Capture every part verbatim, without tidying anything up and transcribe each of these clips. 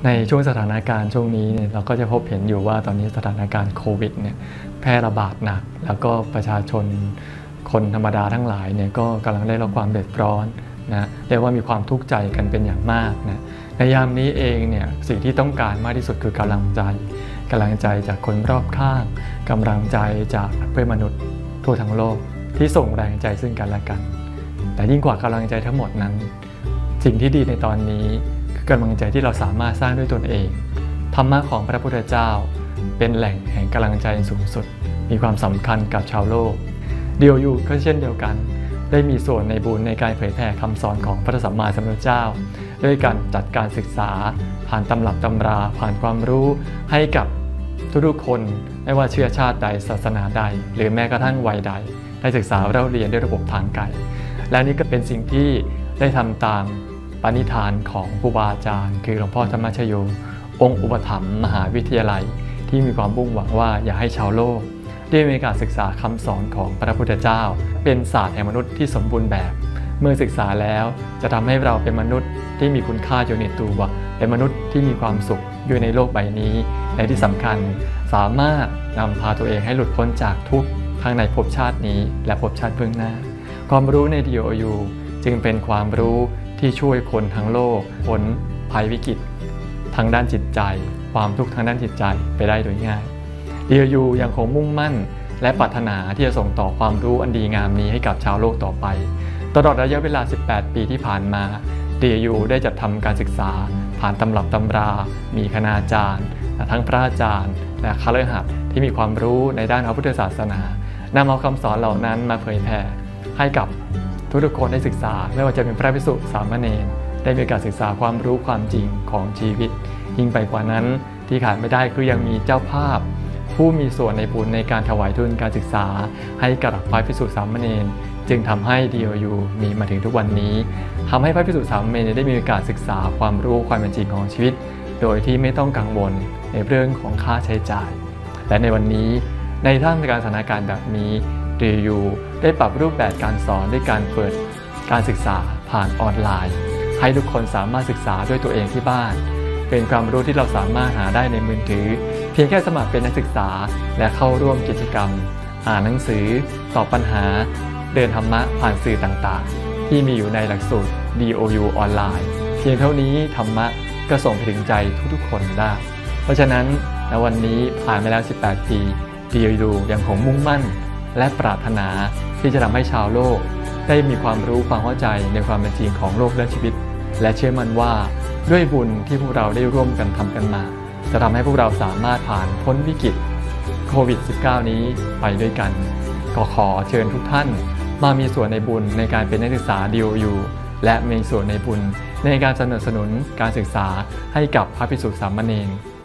ในช่วงสถานการณ์ช่วงนี้เนี่ยเราก็จะพบเห็นอยู่ว่าตอนนี้สถานการณ์โควิดเนี่ยแพร่ระบาดหนักแล้วก็ประชาชนคนธรรมดาทั้งหลายเนี่ยก็กำลังได้รับความเดือดร้อนนะเรียกว่ามีความทุกข์ใจกันเป็นอย่างมากนะในยามนี้เองเนี่ยสิ่งที่ต้องการมากที่สุดคือกำลังใจกำลังใจจากคนรอบข้างกำลังใจจากเพื่อนมนุษย์ทั่วทั้งโลกที่ส่งแรงใจซึ่งกันและกันแต่ยิ่งกว่ากำลังใจทั้งหมดนั้นสิ่งที่ดีในตอนนี้คือกำลังใจที่เราสามารถสร้างด้วยตนเองธรรมะของพระพุทธเจ้าเป็นแหล่งแห่งกำลังใจสูงสุดมีความสำคัญกับชาวโลกเดียวอยู่ก็เช่นเดียวกันได้มีส่วนในบุญในการเผยแผ่คำสอนของพระสัมมาสัมพุทธเจ้าด้วยการจัดการศึกษาผ่านตำรับตำราผ่านความรู้ให้กับทุกๆคนไม่ว่าเชื้อชาติใดศาสนาใดหรือแม้กระทั่งวัยใดได้ศึกษาเล่าเรียนด้วยระบบทางไกลและนี่ก็เป็นสิ่งที่ได้ทำตามปณิธานของครูบาอาจารย์คือหลวงพ่อธรรมชโยองค์อุปถัมภ์มหาวิทยาลัยที่มีความมุ่งหวังว่าอยากให้ชาวโลกได้มีการศึกษาคำสอนของพระพุทธเจ้าเป็นศาสตร์แห่งมนุษย์ที่สมบูรณ์แบบเมื่อศึกษาแล้วจะทำให้เราเป็นมนุษย์ที่มีคุณค่าอยู่ในตัวเป็นมนุษย์ที่มีความสุขอยู่ในโลกใบนี้และที่สำคัญสามารถนำพาตัวเองให้หลุดพ้นจากทุกข์ทั้งในภพชาตินี้และภพชาติเบื้องหน้าความรู้ใน ดี โอ ยู จึงเป็นความรู้ที่ช่วยคนทั้งโลกพ้นภัยวิกฤตทางด้านจิตใจความทุกข์ทางด้านจิตใจไปได้โดยง่าย ดี โอ ยู ยังคงมุ่งมั่นและปรารถนาที่จะส่งต่อความรู้อันดีงามนี้ให้กับชาวโลกต่อไปตลอดระยะเวลาสิบแปดปีที่ผ่านมา ดี โอ ยู ได้จัดทำการศึกษาผ่านตำรับตำรามีคณาจารย์ทั้งพระอาจารย์และคฤหัสถ์ที่มีความรู้ในด้านพระพุทธศาสนานำเอาคำสอนเหล่านั้นมาเผยแผ่ให้กับทุกๆคนได้ศึกษาไม่ว่าจะเป็นพระภิกษุสามเณรได้มีการศึกษาความรู้ความจริงของชีวิตยิ่งไปกว่านั้นที่ขาดไม่ได้คือยังมีเจ้าภาพผู้มีส่วนในบุญในการถวายทุนการศึกษาให้กับพระภิกษุสามเณรจึงทำให้ ดี โอ ยู มีมาถึงทุกวันนี้ทำให้พระภิกษุสามเณรได้มีการศึกษาความรู้ความเป็นจริงของชีวิตโดยที่ไม่ต้องกังวลในเรื่องของค่าใช้จ่ายและในวันนี้ในท่ามกลางสถานการณ์แบบนี้ ดี โอ ยู ได้ปรับรูปแบบการสอนด้วยการเปิดการศึกษาผ่านออนไลน์ให้ทุกคนสามารถศึกษาด้วยตัวเองที่บ้านเป็นความรู้ที่เราสามารถหาได้ในมือถือเพียงแค่สมัครเป็นนักศึกษาและเข้าร่วมกิจกรรมอ่านหนังสือตอบปัญหาเดินธรรมะผ่านสื่อต่างๆที่มีอยู่ในหลักสูตร ดี โอ ยู ออนไลน์เพียงเท่านี้ธรรมะก็ส่งไปถึงใจทุกๆคนได้เพราะฉะนั้นในวันนี้ผ่านไปแล้วสิบแปดปี ดี โอ ยู ยังคงมุ่งมั่นและปรารถนาที่จะทำให้ชาวโลกได้มีความรู้ความเข้าใจในความเป็นจริงของโลกและชีวิตและเชื่อมั่นว่าด้วยบุญที่พวกเราได้ร่วมกันทำกันมาจะทำให้พวกเราสามารถผ่านพ้นวิกฤตโควิด สิบเก้า นี้ไปด้วยกันก็ขอเชิญทุกท่านมามีส่วนในบุญในการเป็นนักศึกษา ดี โอ ยู และมีส่วนในบุญในการสนับสนุนการศึกษาให้กับพระภิกษุสามเณร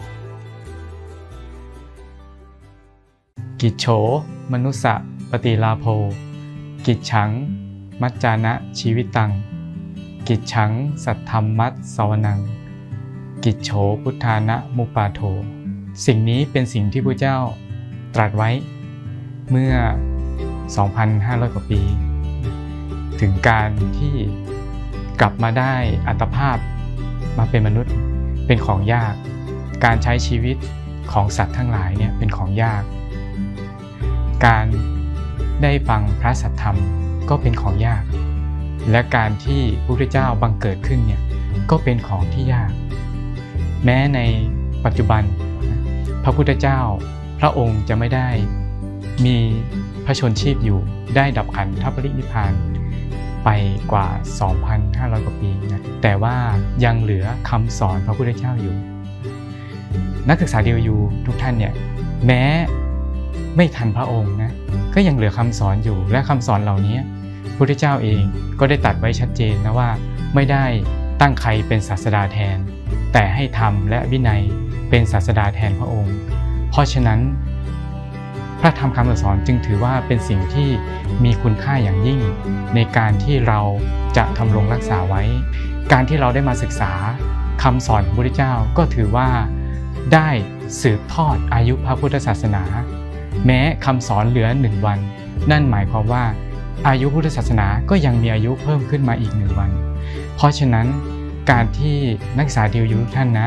กิจโฉมนุสสะปฏิลาโภกิจฉังมัจจานะชีวิตังกิจฉังสัทธัมมัสสวนังกิจโฉพุทธานะมุปาโทสิ่งนี้เป็นสิ่งที่พระเจ้าตรัสไว้เมื่อ สองพันห้าร้อย กว่าปีถึงการที่กลับมาได้อัตภาพมาเป็นมนุษย์เป็นของยากการใช้ชีวิตของสัตว์ทั้งหลายเนี่ยเป็นของยากการได้ฟังพระสัทธรรมก็เป็นของยากและการที่พระพุทธเจ้าบังเกิดขึ้นเนี่ยก็เป็นของที่ยากแม้ในปัจจุบันพระพุทธเจ้าพระองค์จะไม่ได้มีพระชนชีพอยู่ได้ดับขันธปรินิพพานไปกว่า สองพันห้าร้อย กว่าปีนะแต่ว่ายังเหลือคำสอนพระพุทธเจ้าอยู่นักศึกษา ดี โอ ยู ทุกท่านเนี่ยแม้ไม่ทันพระองค์นะก็ยังเหลือคำสอนอยู่และคำสอนเหล่านี้พระพุทธเจ้าเองก็ได้ตรัสไว้ชัดเจนนะว่าไม่ได้ตั้งใครเป็นศาสดาแทนแต่ให้ธรรมและวินัยเป็นศาสดาแทนพระองค์เพราะฉะนั้นพระธรรมคำสอนจึงถือว่าเป็นสิ่งที่มีคุณค่าอย่างยิ่งในการที่เราจะทำรงรักษาไว้การที่เราได้มาศึกษาคำสอนของพระพุทธเจ้าก็ถือว่าได้สืบทอดอายุพระพุทธศาสนาแม้คำสอนเหลือหนึ่งวันนั่นหมายความว่าอายุพุทธศาสนาก็ยังมีอายุเพิ่มขึ้นมาอีกหนึ่งวันเพราะฉะนั้นการที่นักศึกษา ดี โอ ยู ทุกท่านนะ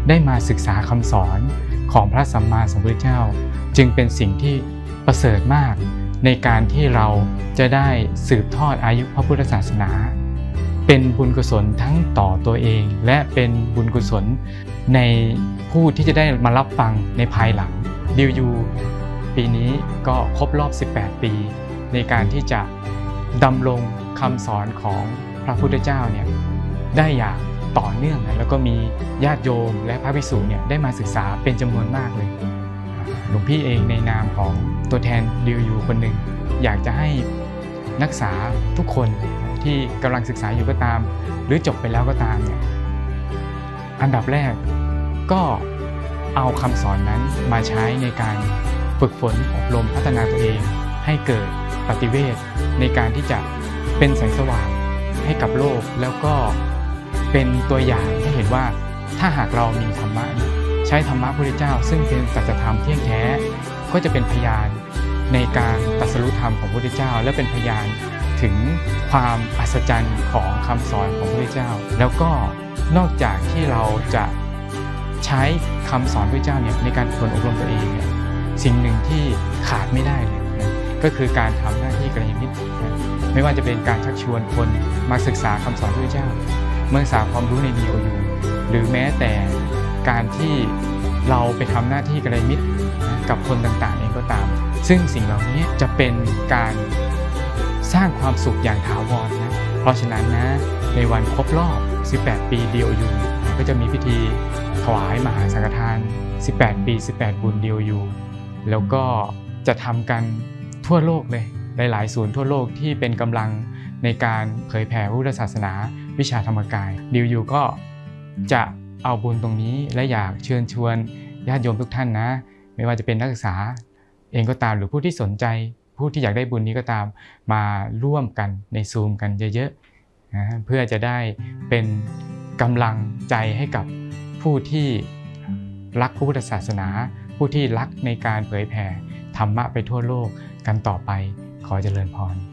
ได้มาศึกษาคำสอนของพระสัมมาสัมพุทธเจ้าจึงเป็นสิ่งที่ประเสริฐมากในการที่เราจะได้สืบทอดอายุพระพุทธศาสนาเป็นบุญกุศลทั้งต่อตัวเองและเป็นบุญกุศลในผู้ที่จะได้มารับฟังในภายหลังดิวยูปีนี้ก็ครบรอบสิบแปดปีในการที่จะดำรงคำสอนของพระพุทธเจ้าเนี่ยได้อย่างต่อเนื่องแล้วก็มีญาติโยมและพระภิกษุเนี่ยได้มาศึกษาเป็นจำนวนมากเลยหลวงพี่เองในนามของตัวแทนดิวยูคนหนึ่งอยากจะให้นักศึกษาทุกคนที่กำลังศึกษาอยู่ก็ตามหรือจบไปแล้วก็ตามเนี่ยอันดับแรกก็เอาคำสอนนั้นมาใช้ในการฝึกฝนอบรมพัฒนาตัวเองให้เกิดปฏิเวทในการที่จะเป็นแสงสว่างให้กับโลกแล้วก็เป็นตัวอย่างให้เห็นว่าถ้าหากเรามีธรรมะใช้ธรรมะพระพุทธเจ้าซึ่งเป็นสัจธรรมเที่ยงแท้ก็จะเป็นพยานในการตรัสรู้ธรรมของพระพุทธเจ้าและเป็นพยานถึงความอัศจรรย์ของคำสอนของพระพุทธเจ้าแล้วก็นอกจากที่เราจะใช้คำสอนพระพุทธเจ้าเนี่ยในการฝึกอบรมตัวเองเนี่ยสิ่งหนึ่งที่ขาดไม่ได้เลยนะก็คือการทำหน้าที่กัลยาณมิตรนะไม่ว่าจะเป็นการชักชวนคนมาศึกษาคำสอนพระพุทธเจ้ามาศึกษาความรู้ใน ดี โอ ยู หรือแม้แต่การที่เราไปทำหน้าที่กัลยาณมิตรนะกับคนต่างๆเองก็ตามซึ่งสิ่งเหล่านี้จะเป็นการสร้างความสุขอย่างถาวรนะเพราะฉะนั้นนะในวันครบรอบสิบแปดปี ดี โอ ยู ก็จะมีพิธีถวายมหาสังฆทานสิบแปดปีสิบแปดบุญ ดี โอ ยู แล้วก็จะทำกันทั่วโลกเลยหลายๆศูนย์ทั่วโลกที่เป็นกำลังในการเผยแผ่พุทธศาสนาวิชาธรรมกาย ดี โอ ยู ก็จะเอาบุญตรงนี้และอยากเชิญชวนญาติโยมทุกท่านนะไม่ว่าจะเป็นนักศึกษาเองก็ตามหรือผู้ที่สนใจผู้ที่อยากได้บุญนี้ก็ตามมาร่วมกันในซูมกันเยอะๆนะเพื่อจะได้เป็นกำลังใจให้กับผู้ที่รักพระพุทธศาสนาผู้ที่รักในการเผยแผ่ธรรมะไปทั่วโลกกันต่อไปขอเจริญพร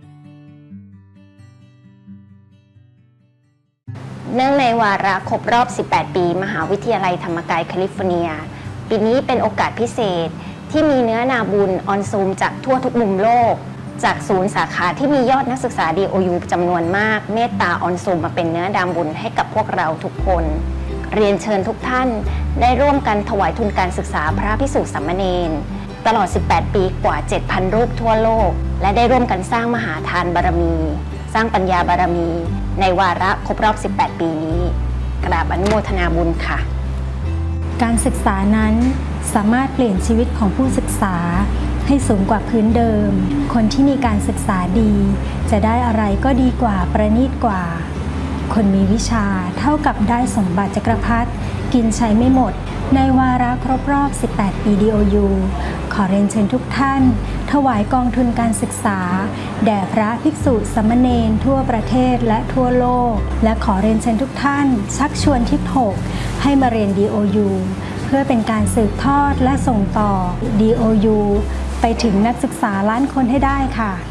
เนื่องในวาระครบรอบสิบแปดปีมหาวิทยาลัยธรรมกายแคลิฟอร์เนียปีนี้เป็นโอกาสพิเศษที่มีเนื้อนาบุญออนซูมจากทั่วทุกมุมโลกจากศูนย์สาขาที่มียอดนักศึกษา ดี โอ ยู จำนวนมากเมตตาออนซูมมาเป็นเนื้อนาบุญให้กับพวกเราทุกคนเรียนเชิญทุกท่านได้ร่วมกันถวายทุนการศึกษาพระภิกษุสามเณรตลอดสิบแปดปีกว่า เจ็ดพัน รูปทั่วโลกและได้ร่วมกันสร้างมหาทานบารมีสร้างปัญญาบารมีในวาระครบรอบสิบแปดปีนี้กราบอนุโมทนาบุญค่ะการศึกษานั้นสามารถเปลี่ยนชีวิตของผู้ศึกษาให้สูงกว่าพื้นเดิมคนที่มีการศึกษาดีจะได้อะไรก็ดีกว่าประณีตกว่าคนมีวิชาเท่ากับได้สมบัติจักรพรรดิกินใช้ไม่หมดในวาระครบรอบสิบแปดปี ดี โอ ยู ขอเรียนเชิญทุกท่านถวายกองทุนการศึกษาแด่พระภิกษุสามเณรทั่วประเทศและทั่วโลกและขอเรียนเชิญทุกท่านชักชวนทิพย์หกให้มาเรียน ดี โอ ยู เพื่อเป็นการสืบทอดและส่งต่อ ดี โอ ยู ไปถึงนักศึกษาล้านคนให้ได้ค่ะ